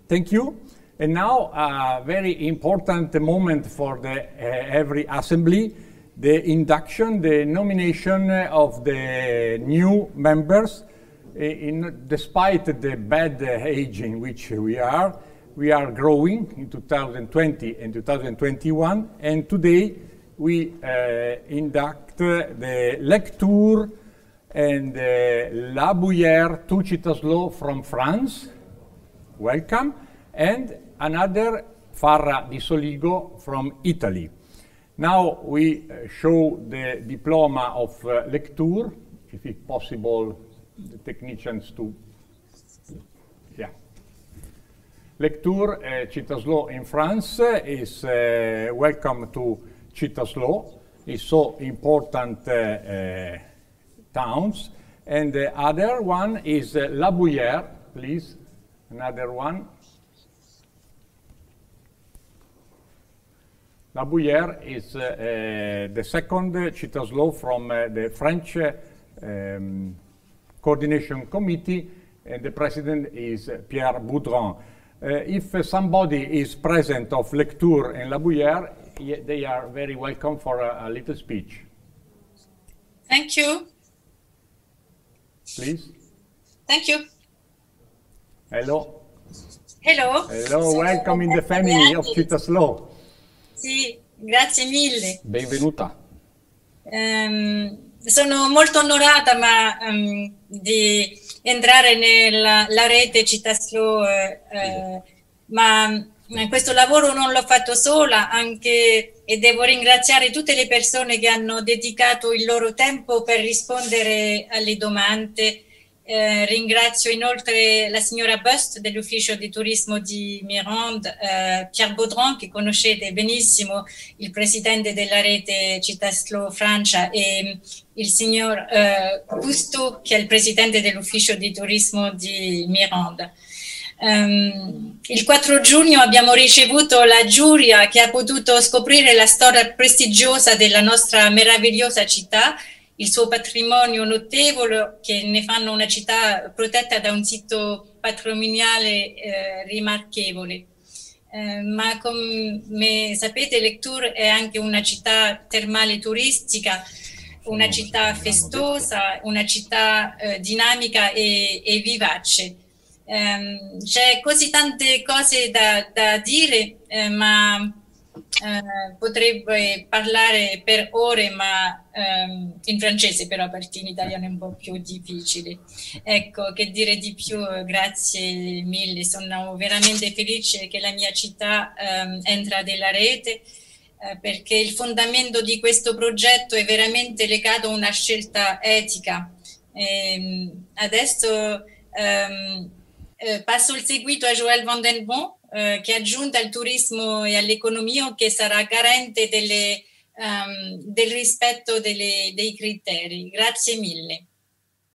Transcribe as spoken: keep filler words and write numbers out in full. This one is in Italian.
Thank you. And now a very important moment for the uh, every assembly, the induction, the nomination of the new members. In, despite the bad age in which we are, we are growing in two thousand twenty and two thousand twenty-one, and today we uh, induct the Lectoure and uh, La Bouillère to Citaslo from France. Welcome. And another Farra di Soligo from Italy. Now we uh, show the diploma of uh, Lectoure, if it's possible, the technicians to, yeah. Lectoure, uh, Citaslo in France is uh, welcome to Citaslo. It's so important uh, uh, towns. And the other one is uh, La Bouillère, please, another one. La Bouillère is uh, uh, the second Citaslo from uh, the French uh, um, Coordination Committee, and the president is uh, Pierre Boudron. Uh, if uh, somebody is present of Lectoure and La Bouillère, they are very welcome for a, a little speech. Thank you. Please. Thank you. Hello. Hello. Hello, welcome in the family of Citaslo. Sì, grazie mille. Benvenuta. Um, sono molto onorata ma, um, di entrare nella la rete Citaslo, eh, eh, ma questo lavoro non l'ho fatto sola, anche, e devo ringraziare tutte le persone che hanno dedicato il loro tempo per rispondere alle domande. Eh, ringrazio inoltre la signora Bust dell'ufficio di turismo di Mirande, eh, Pierre Baudron, che conoscete benissimo, il presidente della rete Citaslo Francia, e il signor eh, Cousteau, che è il presidente dell'ufficio di turismo di Mirande. Um, il quattro giugno abbiamo ricevuto la giuria che ha potuto scoprire la storia prestigiosa della nostra meravigliosa città, il suo patrimonio notevole, che ne fanno una città protetta da un sito patrimoniale eh, rimarchevole. Eh, ma come sapete, Lectoure è anche una città termale turistica, una città festosa, una città eh, dinamica e, e vivace. Um, c'è così tante cose da, da dire, eh, ma eh, potrebbe parlare per ore, ma um, in francese, però perché in italiano è un po' più difficile. Ecco, che dire di più? Grazie mille, sono veramente felice che la mia città um, entra nella rete, eh, perché il fondamento di questo progetto è veramente legato a una scelta etica. E, adesso um, Eh, passo il seguito a Joël Van Den Bon, eh, che aggiunta al turismo e all'economia, che sarà garante delle, um, del rispetto delle, dei criteri. Grazie mille.